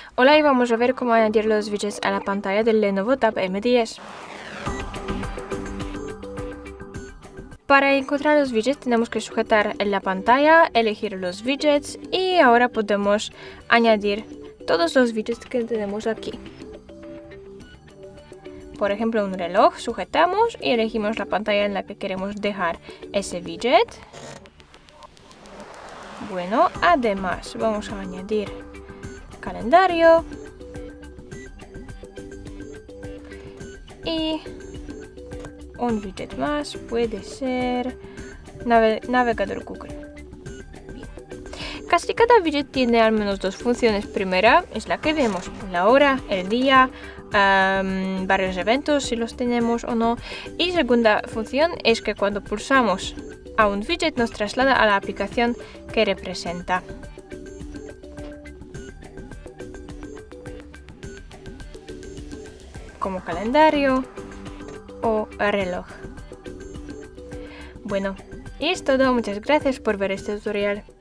Hola y vamos a ver cómo añadir los widgets a la pantalla del Lenovo Tab M10. Para encontrar los widgets tenemos que sujetar en la pantalla, elegir los widgets y ahora podemos añadir todos los widgets que tenemos aquí. Por ejemplo, un reloj, sujetamos y elegimos la pantalla en la que queremos dejar ese widget. Bueno, además vamos a añadir calendario y un widget más, puede ser navegador Google. Bien. Casi cada widget tiene al menos dos funciones. Primera es la que vemos, la hora, el día, varios eventos si los tenemos o no. Y segunda función es que cuando pulsamos a un widget nos traslada a la aplicación que representa. Como calendario o reloj. Bueno, y es todo. Muchas gracias por ver este tutorial.